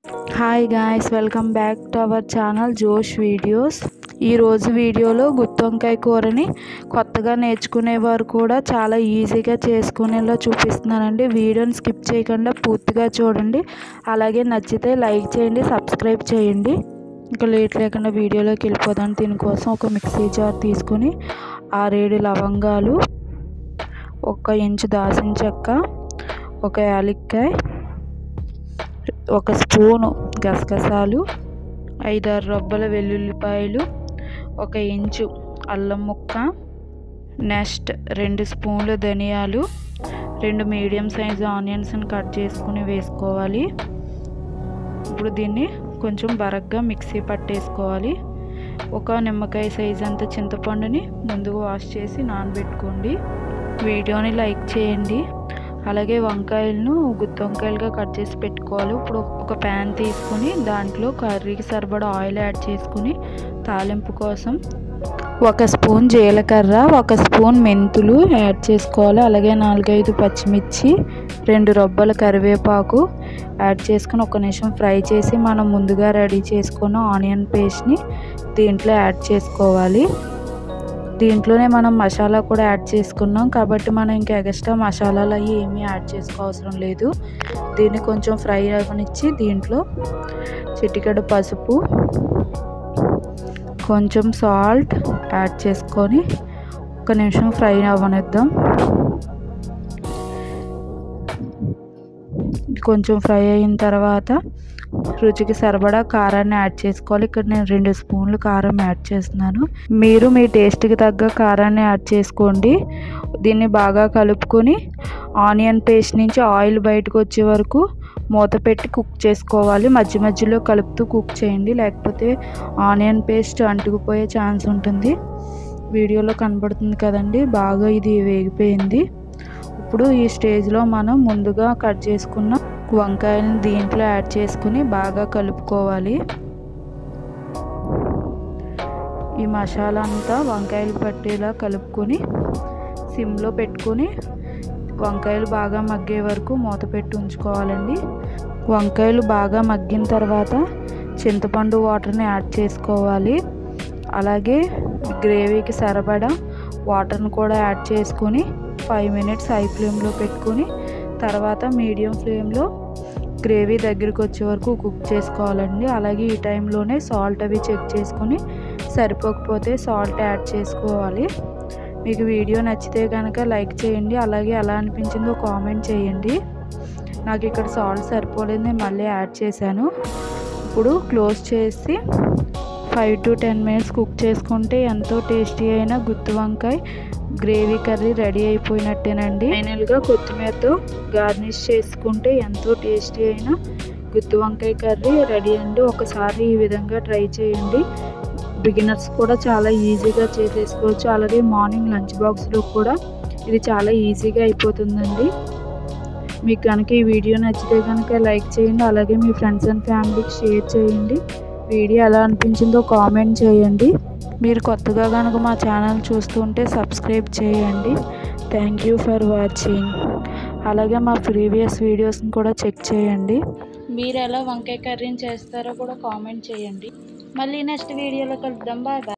Hi guys, welcome back to our channel Josh videos. ఈరోజు వీడియోలో గుత్తి వంకాయ కూరని కొత్తగా నేర్చుకునేవారు కూడా చాలా ఈజీగా చేసుకునేలా చూపిస్తున్నానండి. వీడియోని స్కిప్ చేయకుండా పూర్తిగా చూడండి. అలాగే నచ్చితే లైక్ చేయండి, సబ్స్క్రైబ్ చేయండి. ఇంకా లేట్ లేకుండా వీడియోలోకి వెళ్ళిపోదాం. దీనికోసం ఒక మిక్సీ జార్ తీసుకొని 6-7 లవంగాలు, 1 ఇంచు దాల్చిన చెక్క, 1 యాలక్కాయ, 1 స్పూను గసగసాలు, 5-6 రబ్బల వెల్లుల్లిపాయలు, 1 ఇంచు అల్లం ముక్క, నెక్స్ట్ 2 స్పూన్లు ధనియాలు, 2 మీడియం సైజు ఆనియన్స్ని కట్ చేసుకుని వేసుకోవాలి. ఇప్పుడు దీన్ని కొంచెం బరగ్గా మిక్సీ పట్టేసుకోవాలి. 1 నిమ్మకాయ సైజు అంత చింతపండుని ముందుగా వాష్ చేసి నానబెట్టుకోండి. వీడియోని లైక్ చేయండి. అలాగే వంకాయలను గుత్తి వంకాయలుగా కట్ చేసి పెట్టుకోవాలి. ఇప్పుడు ఒక ప్యాన్ తీసుకుని దాంట్లో కర్రీకి సరిపడా ఆయిల్ యాడ్ చేసుకుని తాలింపు కోసం 1 స్పూన్ జీలకర్ర, 1 స్పూన్ మెంతులు యాడ్ చేసుకోవాలి. అలాగే 4-5 పచ్చిమిర్చి, 2 రబ్బల కరివేపాకు యాడ్ చేసుకుని 1 నిమిషం ఫ్రై చేసి మనం ముందుగా రెడీ చేసుకున్న ఆనియన్ పేస్ట్ని దీంట్లో యాడ్ చేసుకోవాలి. దీంట్లోనే మనం మసాలా కూడా యాడ్ చేసుకున్నాం కాబట్టి మనం ఇంకా ఎక్స్ట్రా మసాలాలు అవి ఏమీ యాడ్ చేసుకోవసరం లేదు. దీన్ని కొంచెం ఫ్రై అవ్వనిచ్చి దీంట్లో చిటికెడు పసుపు, కొంచెం సాల్ట్ యాడ్ చేసుకొని 1 నిమిషం ఫ్రై అవ్వనిద్దాం. కొంచెం ఫ్రై అయిన తర్వాత రుచికి సరిపడా కారాన్ని యాడ్ చేసుకోవాలి. ఇక్కడ నేను 2 స్పూన్లు కారం యాడ్ చేస్తున్నాను. మీరు మీ టేస్ట్కి తగ్గ కారాన్ని యాడ్ చేసుకోండి. దీన్ని బాగా కలుపుకొని ఆనియన్ పేస్ట్ నుంచి ఆయిల్ బయటకు వచ్చే వరకు మూత పెట్టి కుక్ చేసుకోవాలి. మధ్య మధ్యలో కలుపుతూ కుక్ చేయండి, లేకపోతే ఆనియన్ పేస్ట్ అంటుకుపోయే ఛాన్స్ ఉంటుంది. వీడియోలో కనబడుతుంది కదండి, బాగా ఇది వేగిపోయింది. ఇప్పుడు ఈ స్టేజ్లో మనం ముందుగా కట్ చేసుకున్న వంకాయలను దీంట్లో యాడ్ చేసుకుని బాగా కలుపుకోవాలి. ఈ మసాలా అంతా వంకాయలు పట్టేలా కలుపుకొని సిమ్లో పెట్టుకొని వంకాయలు బాగా మగ్గే వరకు మూత పెట్టి ఉంచుకోవాలండి. వంకాయలు బాగా మగ్గిన తర్వాత చింతపండు వాటర్ని యాడ్ చేసుకోవాలి. అలాగే గ్రేవీకి సరిపడా వాటర్ని కూడా యాడ్ చేసుకొని 5 మినిట్స్ హై ఫ్లేమ్లో పెట్టుకొని తర్వాత మీడియం ఫ్లేమ్లో గ్రేవీ దగ్గరికి వచ్చే వరకు కుక్ చేసుకోవాలండి. అలాగే ఈ టైంలోనే సాల్ట్ అవి చెక్ చేసుకొని సరిపోకపోతే సాల్ట్ యాడ్ చేసుకోవాలి. మీకు వీడియో నచ్చితే కనుక లైక్ చేయండి. అలాగే ఎలా అనిపించిందో కామెంట్ చేయండి. నాకు ఇక్కడ సాల్ట్ సరిపోలేదు, నేను మళ్ళీ యాడ్ చేశాను. ఇప్పుడు క్లోజ్ చేసి 5 to 10 మినిట్స్ కుక్ చేసుకుంటే ఎంతో టేస్టీ అయిన గుత్తి వంకాయ గ్రేవీ కర్రీ రెడీ అయిపోయినట్టేనండి. ఫైనల్గా కొత్తిమీరతో గార్నిష్ చేసుకుంటే ఎంతో టేస్టీ అయిన గుత్తి వంకాయ కర్రీ రెడీ అండి. ఒకసారి ఈ విధంగా ట్రై చేయండి. బిగినర్స్ కూడా చాలా ఈజీగా చేసేసుకోవచ్చు. అలాగే మార్నింగ్ లంచ్ బాక్స్లో కూడా ఇది చాలా ఈజీగా అయిపోతుందండి. మీకు కనుక ఈ వీడియో నచ్చితే కనుక లైక్ చేయండి. అలాగే మీ ఫ్రెండ్స్ అండ్ ఫ్యామిలీకి షేర్ చేయండి. వీడియో ఎలా అనిపించిందో కామెంట్ చేయండి. మీరు కొత్తగా కనుక మా ఛానల్ చూస్తుంటే సబ్స్క్రైబ్ చేయండి. Thank you for watching. అలాగే మా ప్రీవియస్ వీడియోస్ని కూడా చెక్ చేయండి. మీరు ఎలా వంకాయ కర్రీని చేస్తారో కూడా కామెంట్ చేయండి. మళ్ళీ నెక్స్ట్ వీడియోలో కలుద్దాం. Bye bye.